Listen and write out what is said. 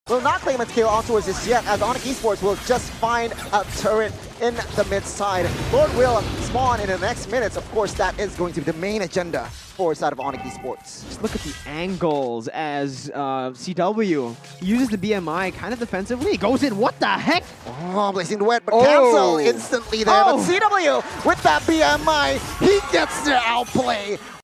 will not claim its KO onto us just yet, as Rrq Esports will just find a turret in the mid side. Lord will spawn in the next minutes. Of course, that is going to be the main agenda for side of Rrq Esports. Just look at the angles as CW uses the BMI kind of defensively. Goes in. What the heck? Oh, Blazing the Wet, but cancel instantly there. But CW with that BMI, he gets the outplay.